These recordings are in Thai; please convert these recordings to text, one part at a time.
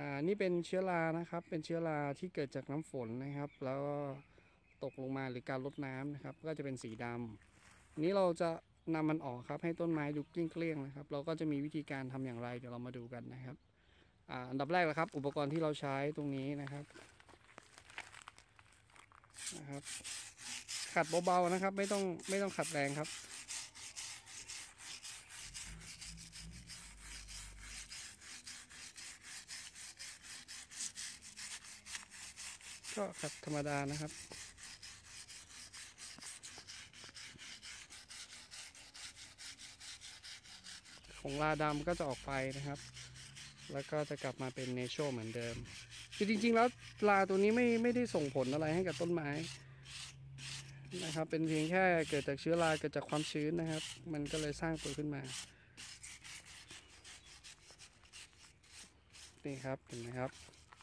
นี่เป็นเชื้อรานะครับเป็นเชื้อราที่เกิดจากน้ำฝนนะครับแล้วก็ตกลงมาหรือการรดน้ำนะครับก็จะเป็นสีดำนี้เราจะนำมันออกครับให้ต้นไม้ดูเกลี้ยงๆนะครับเราก็จะมีวิธีการทำอย่างไรเดี๋ยวเรามาดูกันนะครับอันดับแรกนะครับอุปกรณ์ที่เราใช้ตรงนี้นะครับขัดเบาๆนะครับไม่ต้องขัดแรงครับก็ขัดธรรมดานะครับของราดำก็จะออกไปนะครับแล้วก็จะกลับมาเป็นเนเชอรัลเหมือนเดิมคือจริงๆแล้วราตัวนี้ไม่ได้ส่งผลอะไรให้กับต้นไม้นะครับเป็นเพียงแค่เกิดจากเชื้อราเกิดจากความชื้นนะครับมันก็เลยสร้างตัวขึ้นมานี่ครับเห็นไหมครับ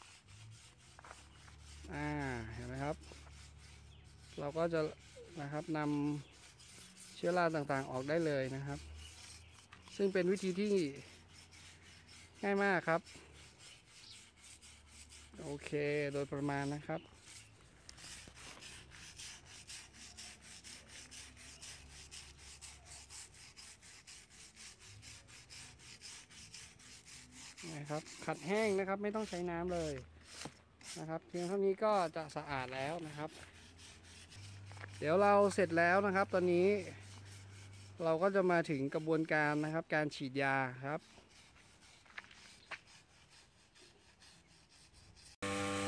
เห็นไหมครับเราก็จะนะครับนำเชื้อราต่างๆออกได้เลยนะครับซึ่งเป็นวิธีที่ง่ายมากครับโอเคโดยประมาณนะครับขัดแห้งนะครับไม่ต้องใช้น้ำเลยนะครับเพียงเท่านี้ก็จะสะอาดแล้วนะครับเดี๋ยวเราเสร็จแล้วนะครับตอนนี้เราก็จะมาถึงกระบวนการนะครับการฉีดยาครับ